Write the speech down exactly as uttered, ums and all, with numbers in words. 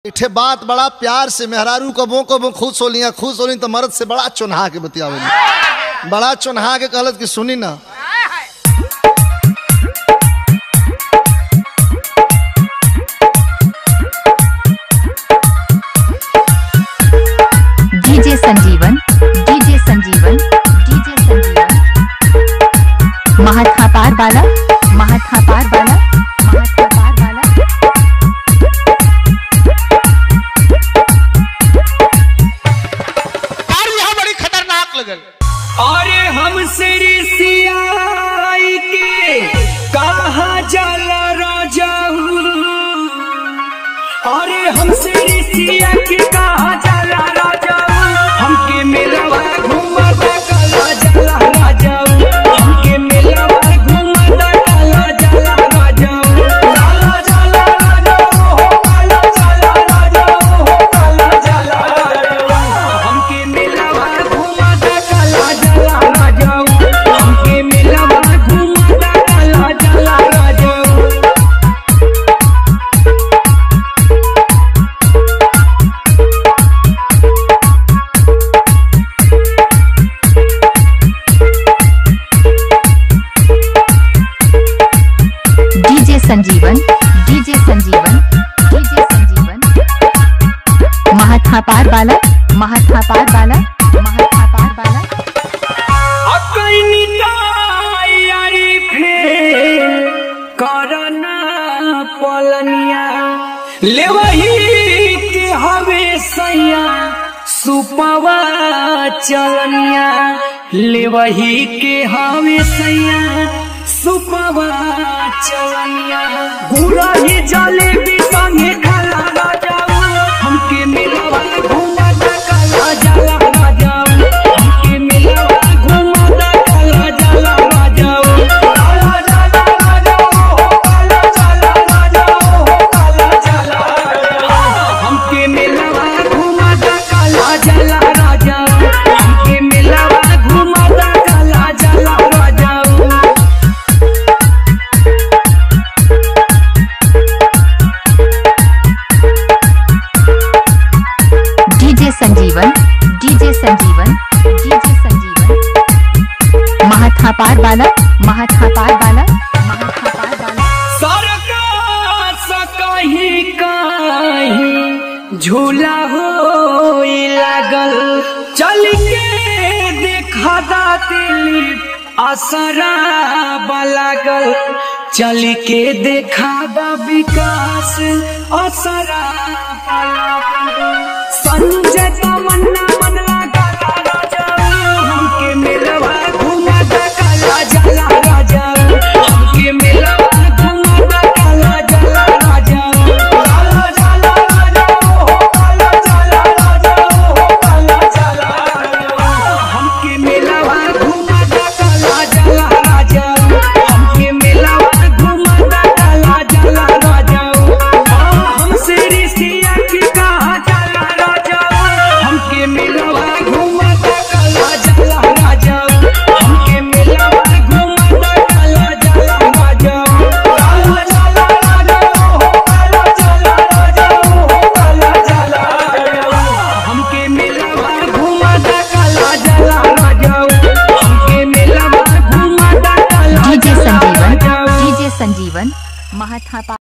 इठे बात बड़ा प्यार से मेहरारू कबो कबो खुश होलिया खुश होली तो मर्द से बड़ा चुनहा के बतियावे बड़ा चुनहा के कहलत कि सुनी ना DJ Sanjeevan DJ Sanjeevan DJ Sanjeevan महाथा पार बाला महाथा पार बाला महाथा पार बाला और यहाँ बड़ी खतरनाक लगल। अरे हमसे रिसियाई के कहा जाला राजाऊ अरे हमसे रिसिया के कहा जाला राजाऊ हमके मिलवा घुमाता काला जाला राजाऊ हमके मिलवा घुमाता काला जाला राजाऊ काला जाला राजाऊ हो काला जाला राजाऊ हो काला जाला राजाऊ हमके मिलवा घुमाता काला जाला राजाऊ हमके मिलवा घुमाता काला जाला राजाऊ DJ Sanjeevan DJ Sanjeevan DJ Sanjeevan महाथा पार बाला महाथा पार बाला महाथा पार बाला अकैनी यारी फेर करना पलनिया लेवही के हवे सैया सुपवा चलनिया लेवही के हवे सैया सुपवा चलनिया गुड़ा ही जलेबी संगे खाला राजाऊ हमके मिलवा घुमाता काला जाला राजाऊ हमके मिलवा घुमाता काला जाला राजाऊ काला जाला राजाऊ हो काला जाला राजाऊ हो काला जाला राजाऊ हमके मिलवा घुमाता काला जाला राजाऊ हमके मिलवा घुमाता काला जाला राजाऊ DJ Sanjeevan DJ Sanjeevan DJ Sanjeevan महाथा पार बाला महाथा पार बाला महाथा पार बाला सरकार सा कहीं कहीं झूला हो लागल चल के देखा दिली असरा लागल चल के देखा विकास असरा